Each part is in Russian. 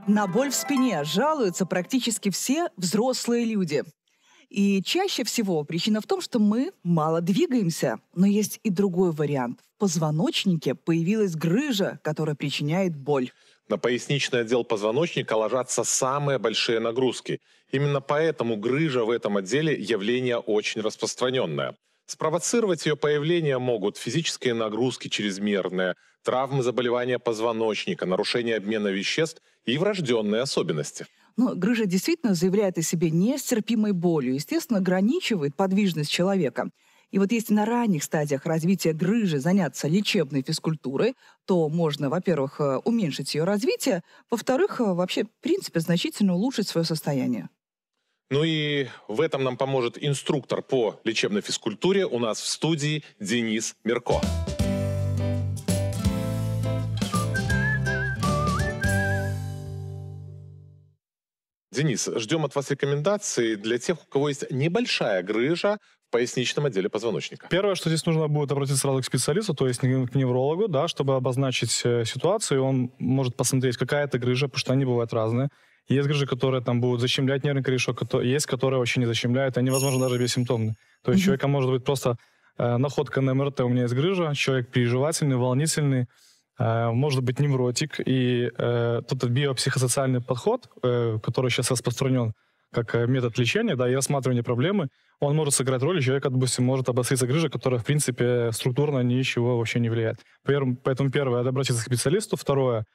На боль в спине жалуются практически все взрослые люди. И чаще всего причина в том, что мы мало двигаемся. Но есть и другой вариант. В позвоночнике появилась грыжа, которая причиняет боль. На поясничный отдел позвоночника ложатся самые большие нагрузки. Именно поэтому грыжа в этом отделе явление очень распространенное. Спровоцировать ее появление могут физические нагрузки чрезмерные, травмы, заболевания позвоночника, нарушение обмена веществ и врожденные особенности. Но грыжа действительно заявляет о себе нестерпимой болью, естественно, ограничивает подвижность человека. И вот если на ранних стадиях развития грыжи заняться лечебной физкультурой, то можно, во-первых, уменьшить ее развитие, во-вторых, вообще, в принципе, значительно улучшить свое состояние. Ну и в этом нам поможет инструктор по лечебной физкультуре у нас в студии Денис Мирко. Денис, ждем от вас рекомендаций для тех, у кого есть небольшая грыжа в поясничном отделе позвоночника. Первое, что здесь нужно будет обратиться сразу к специалисту, то есть к неврологу, да, чтобы обозначить ситуацию. Он может посмотреть, какая это грыжа, потому что они бывают разные. Есть грыжи, которые там будут защемлять нервный корешок, есть, которые вообще не защемляют, они, возможно, даже бессимптомны. То есть у человека может быть просто находка на МРТ, у меня есть грыжа, человек переживательный, волнительный, может быть невротик. И тот биопсихосоциальный подход, который сейчас распространен как метод лечения, да, и рассматривания проблемы, он может сыграть роль, и человек, допустим, может обостриться грыжа, которая, в принципе, структурно ничего вообще не влияет. Поэтому первое, это обратиться к специалисту. Второе,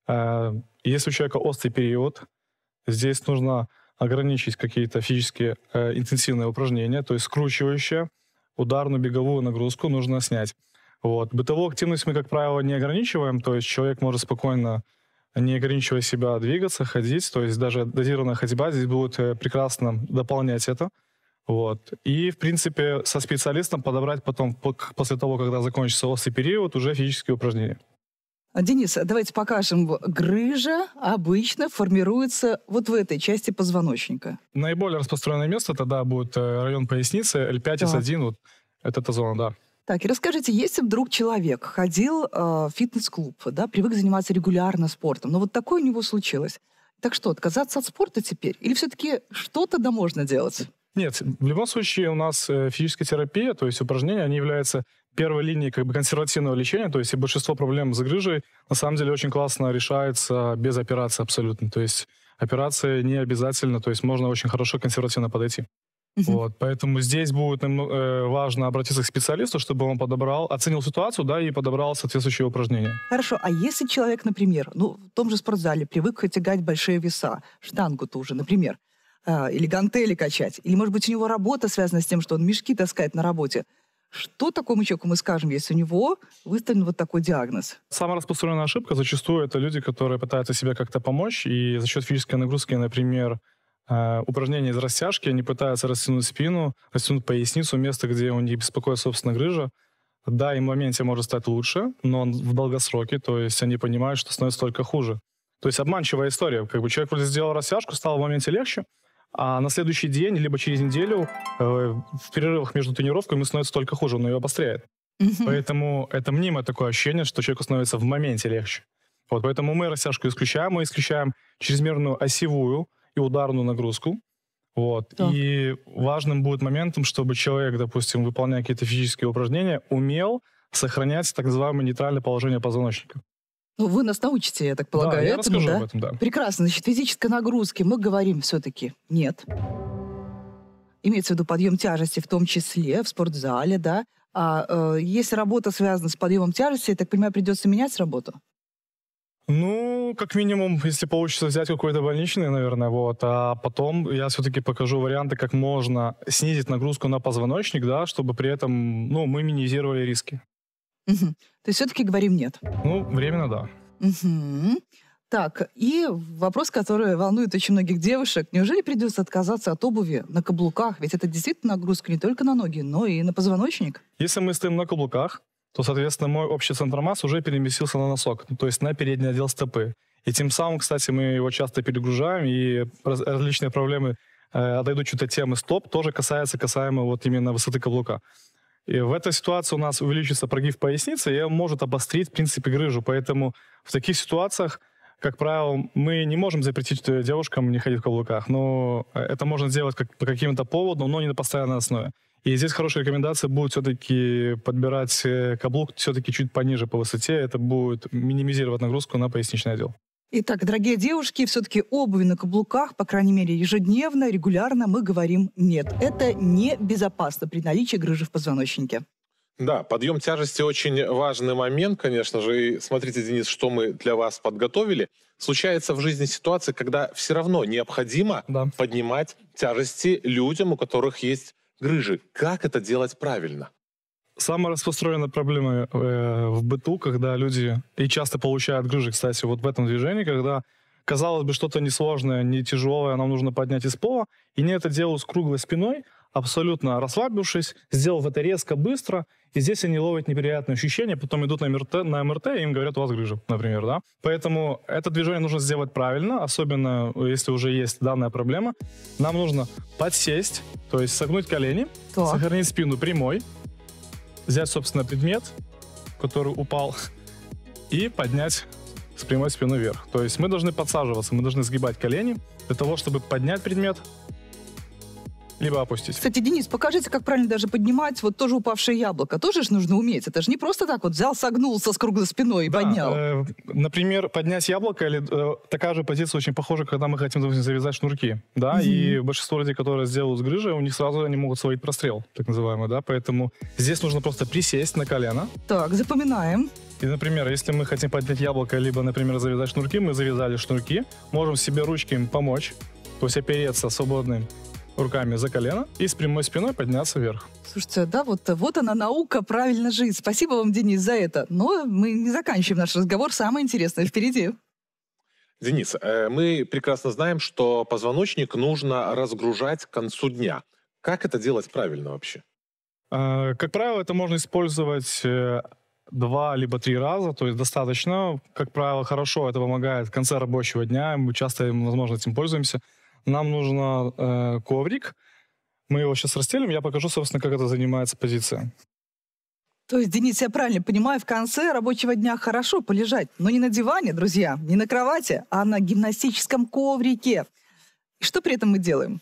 если у человека острый период, здесь нужно ограничить какие-то физические интенсивные упражнения, то есть скручивающие, ударную беговую нагрузку нужно снять. Вот. Бытовую активность мы, как правило, не ограничиваем, то есть человек может спокойно, не ограничивая себя, двигаться, ходить, то есть даже дозированная ходьба здесь будет прекрасно дополнять это. Вот. И, в принципе, со специалистом подобрать потом, после того, когда закончится острый период, уже физические упражнения. Денис, давайте покажем. Грыжа обычно формируется вот в этой части позвоночника. Наиболее распространенное место тогда будет район поясницы, L5, S1, вот эта зона, да. Так, и расскажите, если вдруг человек ходил в фитнес-клуб, да, привык заниматься регулярно спортом, но вот такое у него случилось, так что, отказаться от спорта теперь? Или все-таки что-то да можно делать? Нет, в любом случае у нас физическая терапия, то есть упражнения, они являются первой линией как бы консервативного лечения, то есть и большинство проблем с грыжей на самом деле очень классно решается без операции абсолютно. То есть операция не обязательно, то есть можно очень хорошо консервативно подойти. Вот, поэтому здесь будет важно обратиться к специалисту, чтобы он оценил ситуацию, да, и подобрал соответствующие упражнения. Хорошо, а если человек, например, в том же спортзале привык тягать большие веса, штангу ту же, например, или гантели качать, или, может быть, у него работа связана с тем, что он мешки таскает на работе, что такому человеку мы скажем, если у него выставлен вот такой диагноз? Самая распространенная ошибка зачастую это люди, которые пытаются себе как-то помочь, и за счет физической нагрузки, например, упражнения из растяжки, они пытаются растянуть спину, растянуть поясницу, место, где у них беспокоит, собственно, грыжа. Да, им в моменте может стать лучше, но в долгосроке, то есть они понимают, что становится только хуже. То есть обманчивая история. Как бы человек вроде сделал растяжку, стало в моменте легче, а на следующий день, либо через неделю, в перерывах между тренировками ему становится только хуже, он ее обостряет. Поэтому это мнимое такое ощущение, что человеку становится в моменте легче. Вот, поэтому мы растяжку исключаем, мы исключаем чрезмерную осевую и ударную нагрузку. Вот. Да. И важным будет моментом, чтобы человек, допустим, выполняя какие-то физические упражнения, умел сохранять так называемое нейтральное положение позвоночника. Ну, вы нас научите, я так полагаю, Да, я этому, расскажу да? об этом, да. Прекрасно. Значит, физической нагрузки мы говорим все-таки нет. Имеется в виду подъем тяжести в том числе в спортзале, да? А если работа связана с подъемом тяжести, я так понимаю, придется менять работу? Ну, как минимум, если получится взять какой-то больничный, наверное, вот, а потом я все-таки покажу варианты, как можно снизить нагрузку на позвоночник, да, чтобы при этом, мы минимизировали риски. То есть все-таки говорим нет. Ну, временно, да. Так, и вопрос, который волнует очень многих девушек. Неужели придется отказаться от обуви на каблуках? Ведь это действительно нагрузка не только на ноги, но и на позвоночник. Если мы стоим на каблуках, то, соответственно, мой общий центр массы уже переместился на носок, то есть на передний отдел стопы. И тем самым, кстати, мы его часто перегружаем, и различные проблемы, отойдут чуть от темы стоп, тоже касаемо вот именно высоты каблука. И в этой ситуации у нас увеличится прогиб поясницы, и он может обострить, в принципе, грыжу. Поэтому в таких ситуациях как правило, мы не можем запретить девушкам не ходить в каблуках, но это можно сделать по каким-то поводам, но не на постоянной основе. И здесь хорошая рекомендация будет все-таки подбирать каблук все-таки чуть пониже по высоте. Это будет минимизировать нагрузку на поясничный отдел. Итак, дорогие девушки, все-таки обуви на каблуках, по крайней мере, ежедневно, регулярно мы говорим «нет». Это небезопасно при наличии грыжи в позвоночнике. Да, подъем тяжести очень важный момент, конечно же. И смотрите, Денис, что мы для вас подготовили. Случается в жизни ситуация, когда все равно необходимо поднимать тяжести людям, у которых есть грыжи. Как это делать правильно? Самая распространенная проблема в быту, когда люди и часто получают грыжи, кстати, вот в этом движении, когда, казалось бы, что-то несложное, не тяжелое, нам нужно поднять из пола, и они это делают с круглой спиной, абсолютно расслабившись, сделав это резко, быстро, и здесь они ловят неприятные ощущения, потом идут на МРТ, и им говорят, у вас грыжа, например, да. Поэтому это движение нужно сделать правильно, особенно если уже есть данная проблема. Нам нужно подсесть, то есть согнуть колени, сохранить спину прямой, взять, собственно, предмет, который упал, и поднять с прямой спиной вверх. То есть мы должны подсаживаться, мы должны сгибать колени для того, чтобы поднять предмет, либо опустить. Кстати, Денис, покажите, как правильно даже поднимать вот тоже упавшее яблоко. Тоже же нужно уметь. Это же не просто так вот взял, согнулся с круглой спиной и поднял. Например, поднять яблоко, или такая же позиция очень похожа, когда мы хотим, допустим, завязать шнурки. Да? И большинство людей, которые сделают с грыжей, у них сразу они могут словить прострел, так называемый. Да? Поэтому здесь нужно просто присесть на колено. Так, запоминаем. И, например, если мы хотим поднять яблоко, либо, например, завязать шнурки, мы завязали шнурки, можем себе ручками помочь, то есть опереться свободным руками за колено и с прямой спиной подняться вверх. Слушайте, да, вот она наука правильно жить. Спасибо вам, Денис, за это. Но мы не заканчиваем наш разговор. Самое интересное впереди. Денис, мы прекрасно знаем, что позвоночник нужно разгружать к концу дня. Как это делать правильно вообще? Как правило, это можно использовать 2 либо 3 раза, то есть достаточно. Как правило, хорошо это помогает в конце рабочего дня. Мы часто, возможно, этим пользуемся. Нам нужен коврик. Мы его сейчас расстелим. Я покажу, собственно, как это занимается позиция. То есть, Денис, я правильно понимаю, в конце рабочего дня хорошо полежать, но не на диване, друзья, не на кровати, а на гимнастическом коврике. И что при этом мы делаем?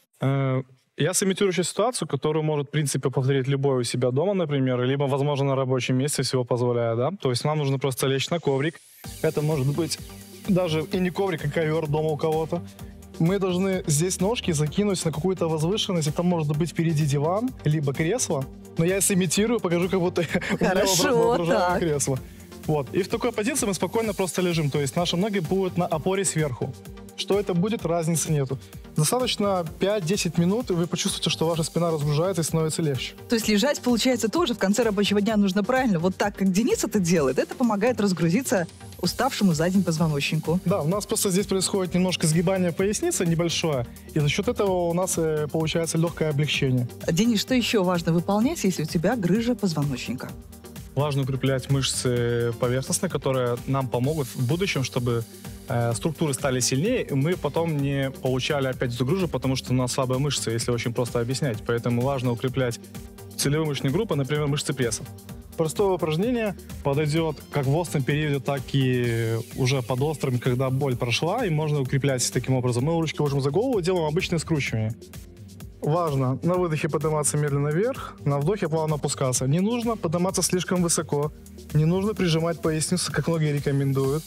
Я сымитирую сейчас ситуацию, которую может, в принципе, повторить любой у себя дома, например, либо, возможно, на рабочем месте, всего позволяя, да. То есть нам нужно просто лечь на коврик. Это может быть даже и не коврик, а ковер дома у кого-то. Мы должны здесь ножки закинуть на какую-то возвышенность. Это может быть впереди диван, либо кресло. Но я сымитирую, покажу, как будто хорошо, так. Кресло. Вот. И в такой позиции мы спокойно просто лежим. То есть наши ноги будут на опоре сверху. Что это будет, разницы нету. Достаточно 5-10 минут, и вы почувствуете, что ваша спина разгружается и становится легче. То есть лежать, получается, тоже в конце рабочего дня нужно правильно. Вот так, как Денис это делает, это помогает разгрузиться уставшему за день позвоночнику. Да, у нас просто здесь происходит немножко сгибание поясницы небольшое, и за счет этого у нас получается легкое облегчение. Денис, что еще важно выполнять, если у тебя грыжа позвоночника? Важно укреплять мышцы поверхностные, которые нам помогут в будущем, чтобы структуры стали сильнее, и мы потом не получали опять эту грыжу, потому что у нас слабые мышцы, если очень просто объяснять. Поэтому важно укреплять целевые мышечные группы, например, мышцы пресса. Простое упражнение подойдет как в остром периоде, так и уже под острым, когда боль прошла, и можно укреплять таким образом. Мы ручки ложим за голову, делаем обычное скручивание. Важно на выдохе подниматься медленно вверх, на вдохе плавно опускаться. Не нужно подниматься слишком высоко, не нужно прижимать поясницу, как многие рекомендуют.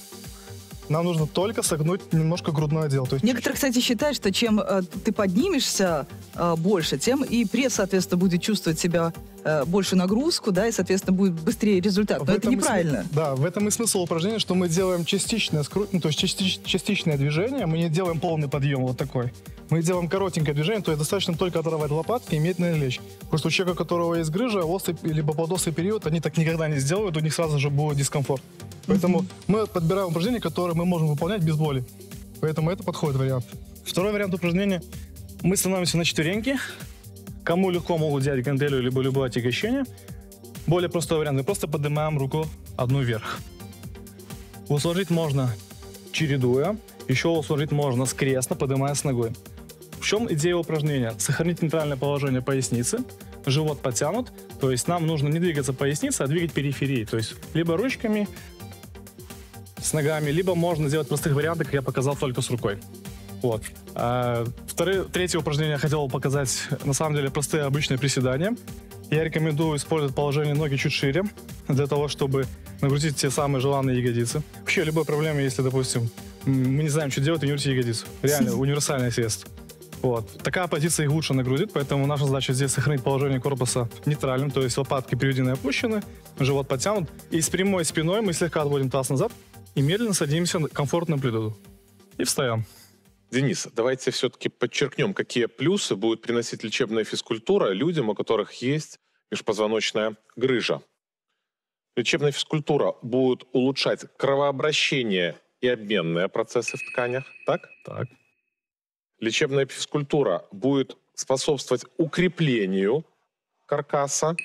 Нам нужно только согнуть немножко грудной отдел. То есть некоторые, кстати, считают, что чем ты поднимешься больше, тем и пресс, соответственно, будет чувствовать себя большую нагрузку, да, и, соответственно, будет быстрее результат. Но это неправильно. Да, в этом и смысл упражнения, что мы делаем частичное то есть частичное движение, мы не делаем полный подъем вот такой. Мы делаем коротенькое движение, то есть достаточно только оторвать лопатки и медленно лечь. Просто у человека, у которого есть грыжа, острый либо подострый период, они так никогда не сделают, у них сразу же будет дискомфорт. Поэтому мы подбираем упражнения, которые мы можем выполнять без боли. Поэтому это подходит вариант. Второй вариант упражнения. Мы становимся на четвереньки. Кому легко, могут взять гантелью либо любое отягощение. Более простой вариант. Мы просто поднимаем руку одну вверх. Усложнить можно чередуя. Еще усложнить можно скрестно, поднимаясь ногой. В чем идея упражнения? Сохранить нейтральное положение поясницы. Живот подтянут. То есть нам нужно не двигаться поясницей, а двигать периферией. То есть либо ручками, с ногами, либо можно сделать простых вариантов, как я показал, только с рукой. Вот. Третье упражнение я хотел показать, на самом деле, простые обычные приседания. Я рекомендую использовать положение ноги чуть шире, для того, чтобы нагрузить те самые желанные ягодицы. Вообще, любой проблеме, если, допустим, мы не знаем, что делать, тренируйте ягодицу. Реально, универсальное средство. Вот. Такая позиция их лучше нагрузит, поэтому наша задача здесь сохранить положение корпуса нейтральным, то есть лопатки переведены и опущены, живот подтянут. И с прямой спиной мы слегка отводим таз назад и медленно садимся на комфортную амплитуду. И встаем. Денис, давайте все-таки подчеркнем, какие плюсы будет приносить лечебная физкультура людям, у которых есть межпозвоночная грыжа. Лечебная физкультура будет улучшать кровообращение и обменные процессы в тканях, так? Так. Лечебная физкультура будет способствовать укреплению каркаса.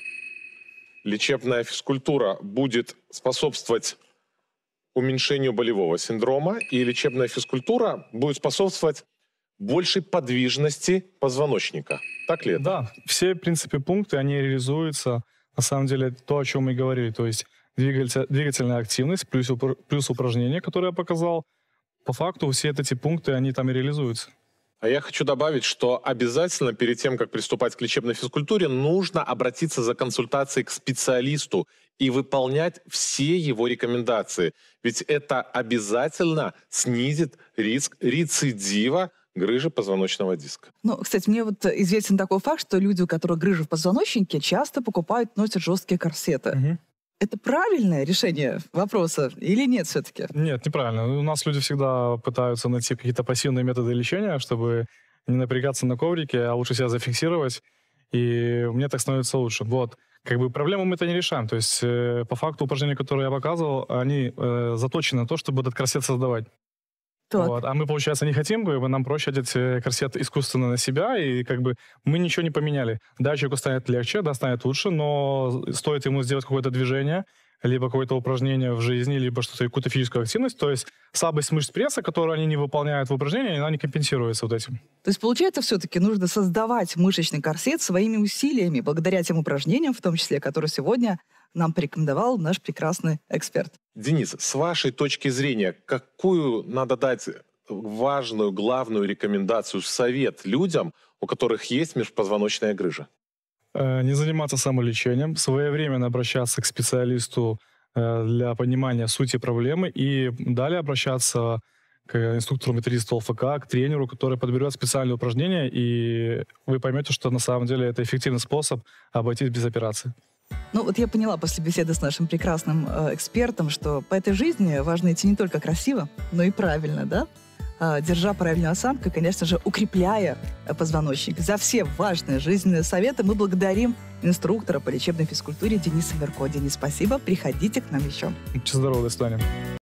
Лечебная физкультура будет способствовать уменьшению болевого синдрома. И лечебная физкультура будет способствовать большей подвижности позвоночника. Так ли это? Да, все, в принципе, пункты, они реализуются. На самом деле, то, о чем мы говорили, то есть двигательная активность плюс упражнения, которые я показал. По факту все эти пункты, они там и реализуются. А я хочу добавить, что обязательно перед тем, как приступать к лечебной физкультуре, нужно обратиться за консультацией к специалисту и выполнять все его рекомендации. Ведь это обязательно снизит риск рецидива грыжи позвоночного диска. Ну, кстати, мне вот известен такой факт, что люди, у которых грыжа в позвоночнике, часто носят жесткие корсеты. Угу. Это правильное решение вопроса или нет все-таки? Нет, неправильно. У нас люди всегда пытаются найти какие-то пассивные методы лечения, чтобы не напрягаться на коврике, а лучше себя зафиксировать, и мне так становится лучше. Вот. Как бы проблему мы это не решаем. То есть по факту упражнения, которые я показывал, они заточены на то, чтобы этот корсет создавать. Вот. А мы, получается, не хотим, нам проще одеть корсет искусственно на себя, и как бы мы ничего не поменяли. Да, человеку станет легче, да, станет лучше, но стоит ему сделать какое-то движение, либо какое-то упражнение в жизни, либо что-то, какую-то физическую активность, то есть слабость мышц пресса, которую они не выполняют в упражнении, она не компенсируется вот этим. То есть, получается, все-таки нужно создавать мышечный корсет своими усилиями, благодаря тем упражнениям, в том числе, которые сегодня нам порекомендовал наш прекрасный эксперт. Денис, с вашей точки зрения, какую надо дать важную, главную рекомендацию, совет людям, у которых есть межпозвоночная грыжа? Не заниматься самолечением, своевременно обращаться к специалисту для понимания сути проблемы и далее обращаться к инструктору-методисту ЛФК, к тренеру, который подберет специальные упражнения, и вы поймете, что на самом деле это эффективный способ обойтись без операции. Ну вот я поняла после беседы с нашим прекрасным экспертом, что по этой жизни важно идти не только красиво, но и правильно, да? Держа правильную осанку и, конечно же, укрепляя позвоночник. За все важные жизненные советы мы благодарим инструктора по лечебной физкультуре Дениса Мерко. Денис, спасибо. Приходите к нам еще. Будьте здоровы, до свидания.